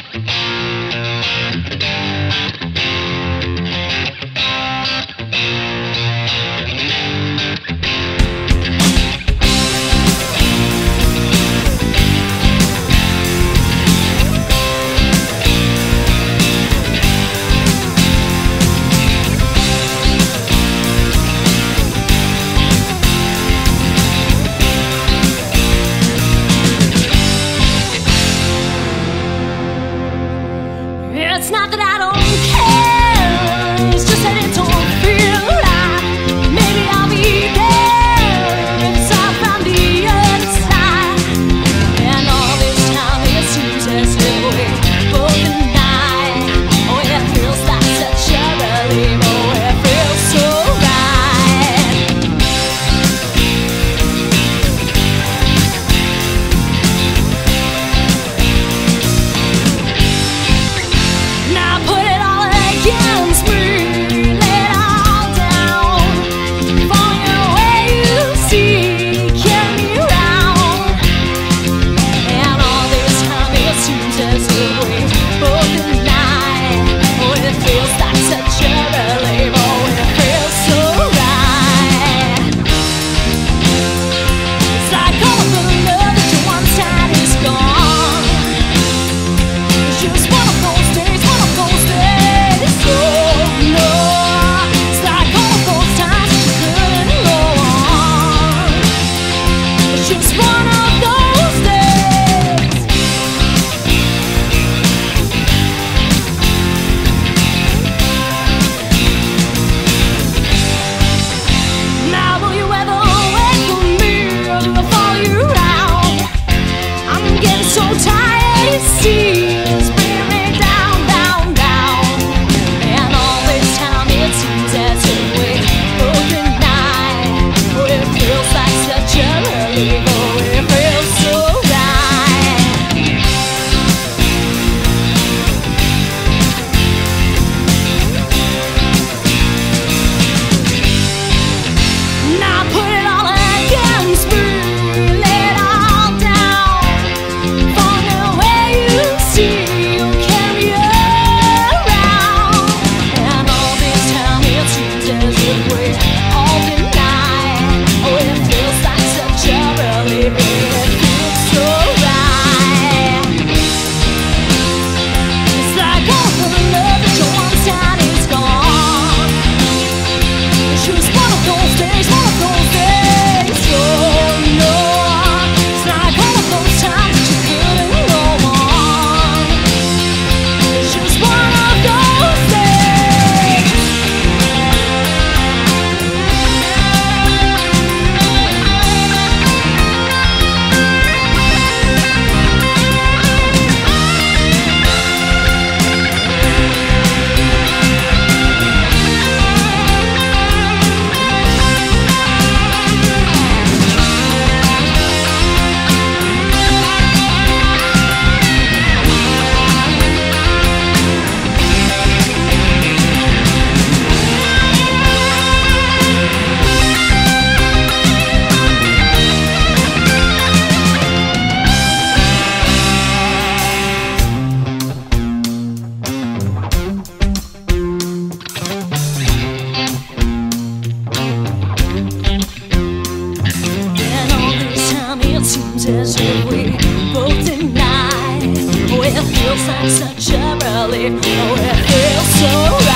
It's not that I don't care, it's just that it don't feel like maybe I'll be there if I found the other side. And all this time it seems as if we both deny. Oh, it feels like such a relief. Oh, it feels so right. Now put it all against me, lay it all down. For your way you see, carry me around. And all this time it seems as if we both deny. Oh, it feels like such a relief. Oh, it feels so right. It's like all of the love that you once had is gone. It's just one of those days, one of those days. Oh no, it's like all of those times that you couldn't go on. It's just one of those days. Now will you ever wait for me, or do I follow you around? I'm getting so tired, it seems, bringing me down, down, down. And all this time it seems as if we both deny. Oh, it feels like such a relief. Oh, it feels so right. Now put it all against me, lay it all down. For the way you see, you carry me around. And all this time it seems as if we all deny. Oh, it feels like such a relief. It feels so right. It's like all of the love that you once had is gone. It's just one of those days, one of those days. Oh no, it's like all of those times that you couldn't go on. It's just one of those days. And all this time it seems as if we both deny. Oh, it feels like such a relief. Oh, it feels so